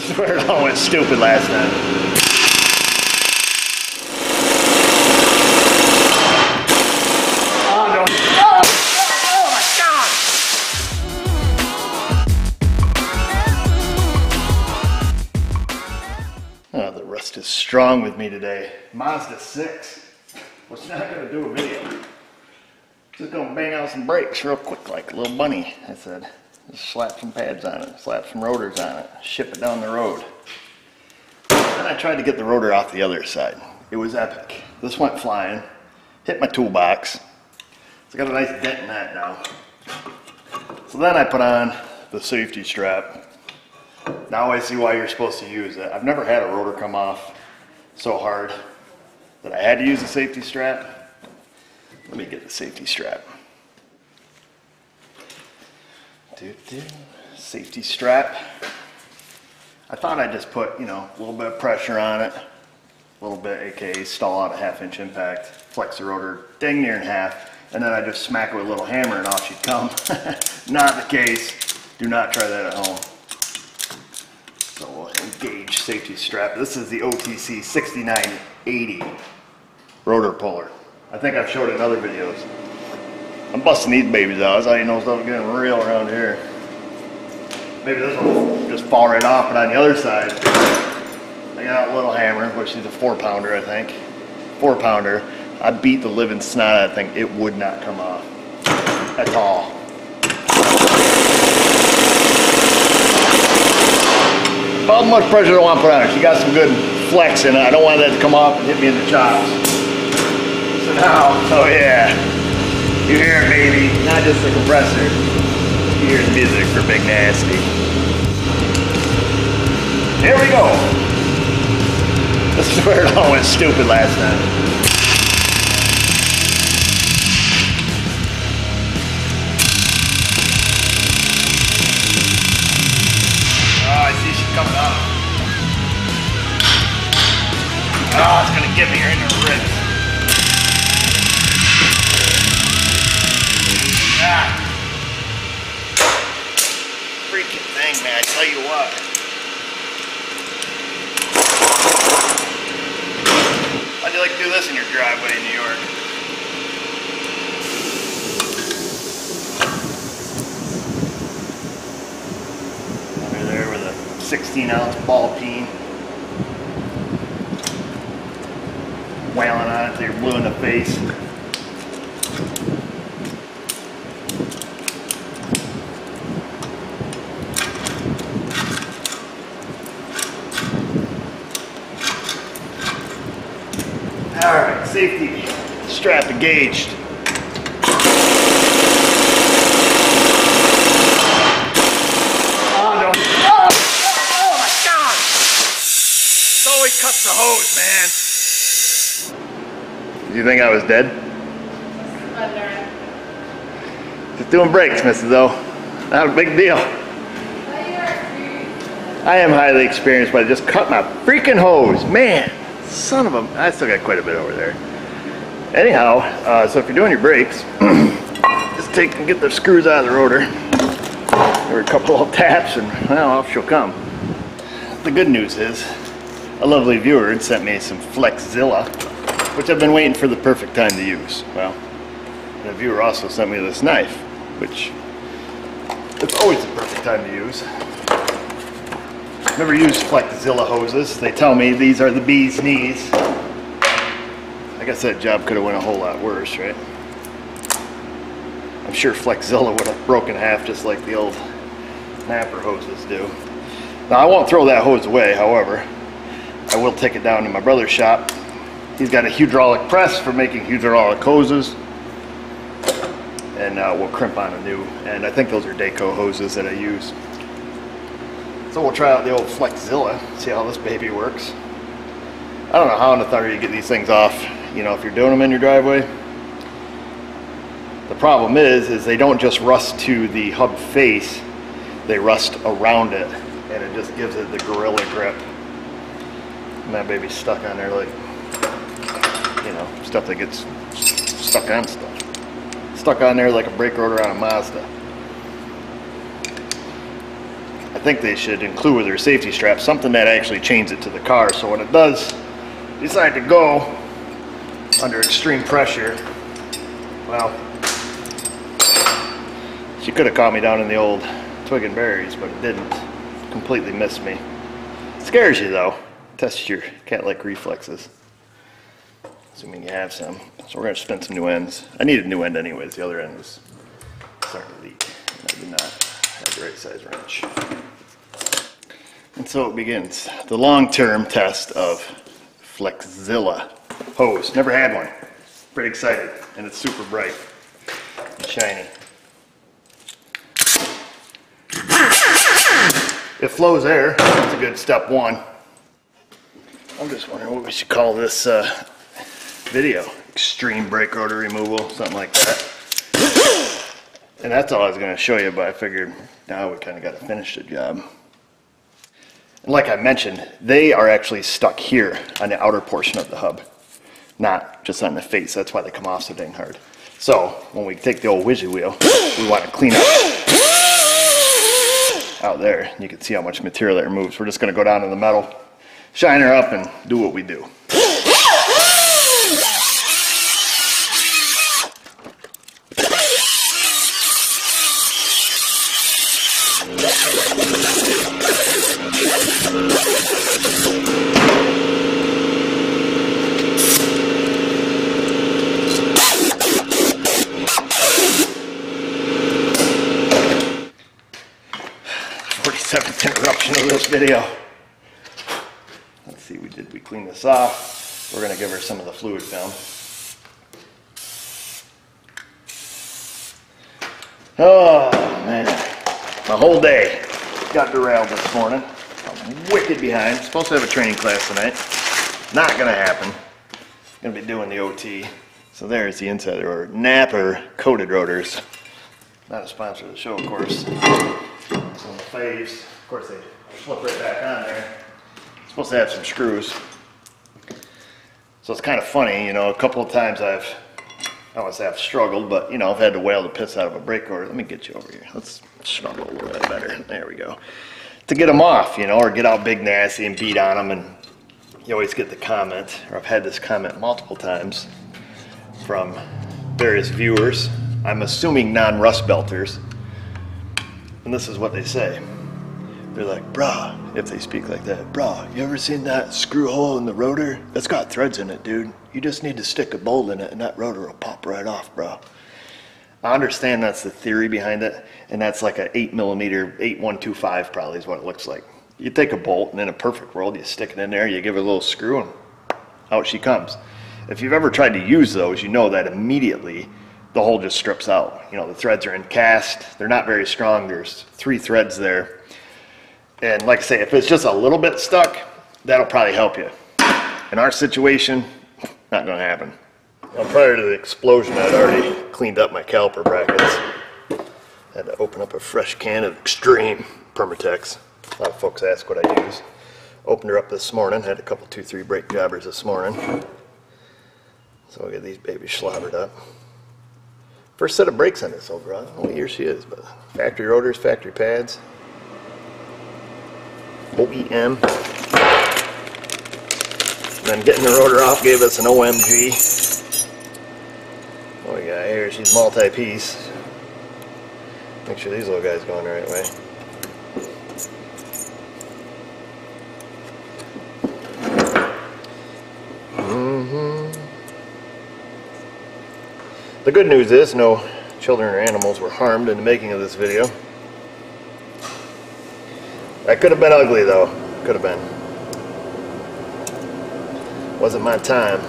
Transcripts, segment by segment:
is where it all went stupid last time. Oh no. Oh my God! Oh, the rust is strong with me today. Mazda 6. What's not gonna do a video? Just gonna bang out some brakes real quick like a little bunny, I said. Just slap some pads on it, slap some rotors on it, ship it down the road. Then I tried to get the rotor off the other side. It was epic. This went flying, hit my toolbox. It's got a nice dent in that now. So then I put on the safety strap. Now I see why you're supposed to use it. I've never had a rotor come off so hard that I had to use a safety strap. Let me get the safety strap. Safety strap. I thought I'd just put, you know, a little bit of pressure on it, a little bit, aka stall out a 1/2 inch impact, flex the rotor dang near in half, and then I just smack it with a little hammer and off she'd come. Not the case. Do not try that at home. So we'll engage safety strap. This is the OTC 6980 rotor puller. I think I've showed it in other videos. I'm busting these babies out. That's how you know stuff's getting real around here. Maybe this one will just fall right off, but on the other side, I got a little hammer, which is a 4-pounder, I think. 4-pounder. I beat the living snot out of that thing. It would not come off at all. How much pressure do I want to put on her? She got some good flex in it. I don't want that to come off and hit me in the chops. So now, oh yeah. You hear it, baby, not just the compressor. You hear the music for Big Nasty. Here we go. This is where it all went stupid last time. Oh, I see she's coming up. Oh, it's gonna get me right in the ribs. Freaking thing, man, I tell you what. How'd you like to do this in your driveway in New York? Under there with a 16-ounce ball peen. Wailing on it till you're blue in the face. Alright, safety strap engaged. Oh no. Oh my God! It always cuts the hose, man. Did you think I was dead? Just doing brakes, Mrs. O. Not a big deal. I am highly experienced, but I just cut my freaking hose, man. Son of a, I still got quite a bit over there. Anyhow, so if you're doing your brakes, just take and get the screws out of the rotor. There were a couple of taps and, well, off she'll come. The good news is, a lovely viewer had sent me some Flexzilla, which I've been waiting for the perfect time to use. Well, the viewer also sent me this knife, which it's always the perfect time to use. Never used Flexzilla hoses. They tell me these are the bee's knees. I guess that job could have went a whole lot worse, right? I'm sure Flexzilla would have broken half just like the old Napper hoses do. Now I won't throw that hose away, however. I will take it down to my brother's shop. He's got a hydraulic press for making hydraulic hoses. And we'll crimp on a new. And I think those are Daco hoses that I use. So we'll try out the old Flexzilla, see how this baby works. I don't know how in the thunder you get these things off, you know, if you're doing them in your driveway. The problem is they don't just rust to the hub face, they rust around it, and it just gives it the gorilla grip. And that baby's stuck on there like, you know, stuff that gets stuck on stuff. Stuck on there like a brake rotor on a Mazda. I think they should include with their safety strap something that actually chains it to the car, so when it does decide to go under extreme pressure, well, she could have caught me down in the old twig and berries, but it didn't. Completely missed me. It scares you though. Test your cat-like reflexes, assuming you have some. So we're going to spin some new ends. I needed a new end anyways. The other end was starting to leak, and I did not have the right size wrench. And so it begins. The long-term test of Flexzilla hose. Never had one. Pretty excited, and it's super bright and shiny. It flows air. That's a good step one. I'm just wondering what we should call this video. Extreme brake rotor removal, something like that. And that's all I was going to show you, but I figured now we kind of got to finish the job. And like I mentioned, they are actually stuck here on the outer portion of the hub, not just on the face. That's why they come off so dang hard. So when we take the old widget wheel, we want to clean up out there. You can see how much material that removes. We're just going to go down to the metal, shine her up, and do what we do. 47th interruption of this video. Let's see, we clean this off. We're going to give her some of the fluid film. Oh man, my whole day got derailed this morning. I'm wicked behind. Supposed to have a training class tonight. Not going to happen. Going to be doing the OT. So there's the inside of the rotor. Napper coated rotors. Not a sponsor of the show, of course. Some faves. Of course, they flip right back on there. It's supposed to have some screws. So it's kind of funny, you know, a couple of times I don't want to say I've struggled, but you know, I've had to whale the piss out of a brake rotor. Let me get you over here. Let's struggle a little bit better. There we go. To get them off, you know, or get out big nasty and beat on them, and you always get the comment, or I've had this comment multiple times from various viewers, I'm assuming non-rust belters, and this is what they say. They're like, brah, if they speak like that, brah, you ever seen that screw hole in the rotor? It's got threads in it, dude. You just need to stick a bolt in it and that rotor will pop right off, bro. I understand that's the theory behind it, and that's like a 8mm, 8125 probably is what it looks like. You take a bolt, and in a perfect world, you stick it in there, you give it a little screw, and out she comes. If you've ever tried to use those, you know that immediately the hole just strips out. You know, the threads are in cast, they're not very strong, there's 3 threads there. And like I say, if it's just a little bit stuck, that'll probably help you. In our situation, not gonna happen. Now, prior to the explosion, I'd already cleaned up my caliper brackets. Had to open up a fresh can of Extreme Permatex. A lot of folks ask what I use. Opened her up this morning, had a couple 2-3 brake jobbers this morning. So we'll get these babies slobbered up. First set of brakes on this old girl. I don't know what year she is, but factory rotors, factory pads. OEM. And then getting the rotor off gave us an OMG. What we got here, she's multi-piece. Make sure these little guys going the right way. The good news is no children or animals were harmed in the making of this video. That could have been ugly though. Could have been. Wasn't my time.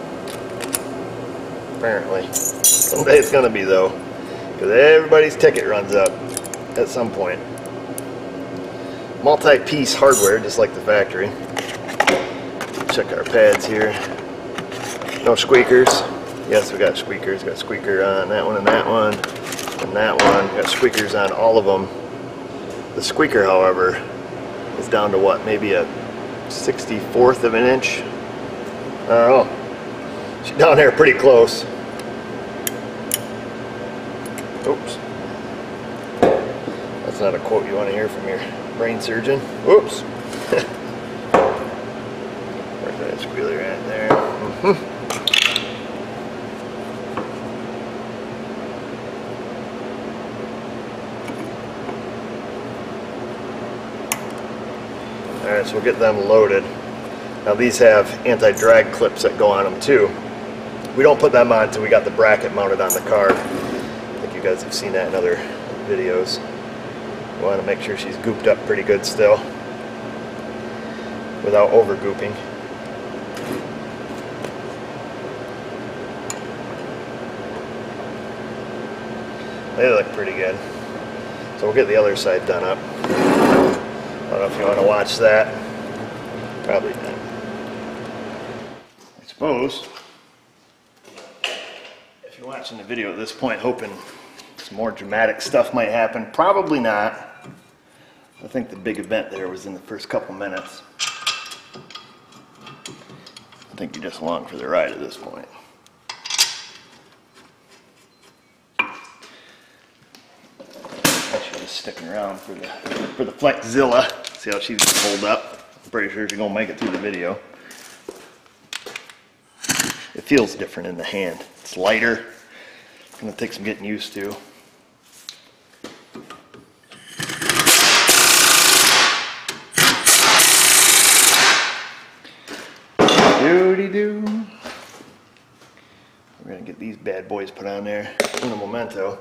Apparently. Someday it's gonna be though. Because everybody's ticket runs up at some point. Multi-piece hardware, just like the factory. Check our pads here. No squeakers. Yes, we got squeakers. Got squeaker on that one and that one and that one. Got squeakers on all of them. The squeaker, however, is down to what? Maybe a 64th of an inch? I don't know. She's down there pretty close. Oops. That's not a quote you want to hear from here. brain surgeon. Whoops. Where's that squealer at there? Alright, so we'll get them loaded. Now these have anti-drag clips that go on them too. We don't put them on until we got the bracket mounted on the car. I think you guys have seen that in other videos. We want to make sure she's gooped up pretty good still, without over gooping. They look pretty good. So we'll get the other side done up. I don't know if you want to watch that. Probably not. I suppose, if you're watching the video at this point hoping some more dramatic stuff might happen, probably not. I think the big event there was in the first couple minutes. I think you're just along for the ride at this point. Actually just sticking around for the Flexzilla. See how she's pulled up. I'm pretty sure she's gonna make it through the video. It feels different in the hand. It's lighter. It's gonna take some getting used to. Doody-doo. We're gonna get these bad boys put on there in a memento.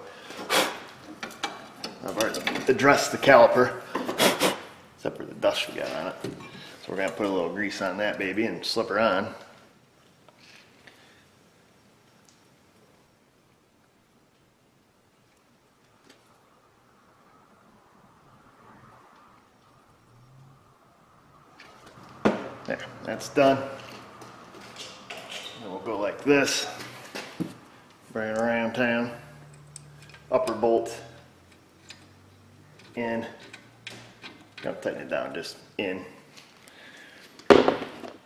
I've already addressed the caliper, except for the dust we got on it. So we're gonna put a little grease on that baby and slip her on. There, that's done. And we'll go like this, bring it around town, upper bolt in, gotta tighten it down, just in. Oh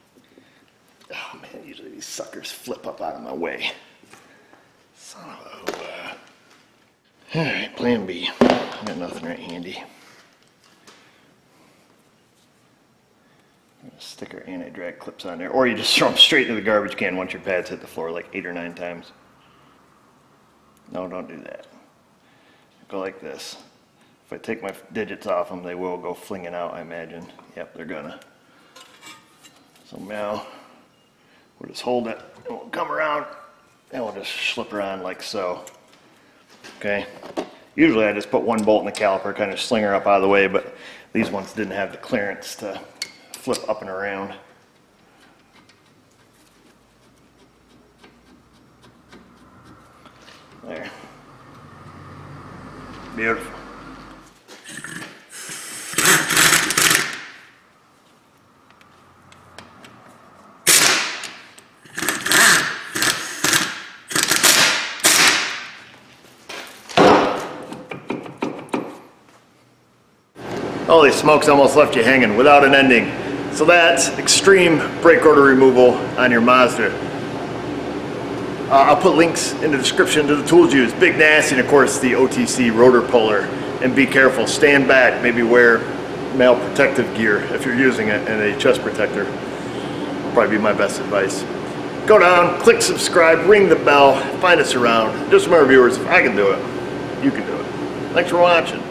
man, usually these suckers flip up out of my way. Son of a... Alright, plan B. I got nothing right handy. Stick our anti-drag clips on there, or you just throw them straight into the garbage can once your pads hit the floor like 8 or 9 times. No, don't do that. Go like this. If I take my digits off them, they will go flinging out, I imagine. Yep, they're gonna. So now, we'll just hold it, and we'll come around, and we'll just slip her on like so. Okay? Usually I just put one bolt in the caliper, kind of sling her up out of the way, but these ones didn't have the clearance to flip up and around. There. Beautiful. Holy smokes, almost left you hanging without an ending. So that's extreme brake rotor removal on your Mazda. I'll put links in the description to the tools used. Big Nasty, and of course the OTC rotor puller. And be careful, stand back, maybe wear male protective gear if you're using it, and a chest protector. Probably be my best advice. Go down, click subscribe, ring the bell, find us around. Just remember viewers, if I can do it, you can do it. Thanks for watching.